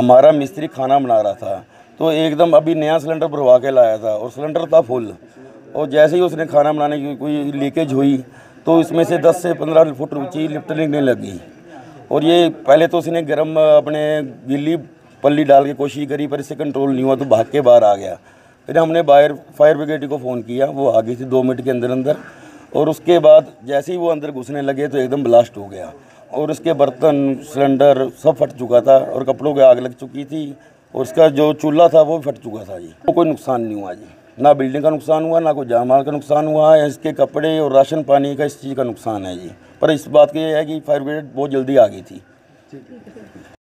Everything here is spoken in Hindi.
हमारा मिस्त्री खाना बना रहा था, तो एकदम अभी नया सिलेंडर भरवा के लाया था और सिलेंडर था फुल, और जैसे ही उसने खाना बनाने की कोई लीकेज हुई तो इसमें से 10 से 15 फुट ऊंची लिफ्ट लगने लगी। और ये पहले तो उसने गर्म अपने गीली पल्ली डाल के कोशिश करी, पर इससे कंट्रोल नहीं हुआ तो भाग के बाहर आ गया। फिर हमने फायर ब्रिगेड को फ़ोन किया, वो आ गई थी 2 मिनट के अंदर। और उसके बाद जैसे ही वो अंदर घुसने लगे तो एकदम ब्लास्ट हो गया और उसके बर्तन सिलेंडर सब फट चुका था और कपड़ों की आग लग चुकी थी और उसका जो चूल्हा था वो फट चुका था जी। तो कोई नुकसान नहीं हुआ जी, ना बिल्डिंग का नुकसान हुआ, ना कोई जान माल का नुकसान हुआ है। इसके कपड़े और राशन पानी का इस चीज़ का नुकसान है जी। पर इस बात की है कि फायर ब्रिगेड बहुत जल्दी आ गई थी।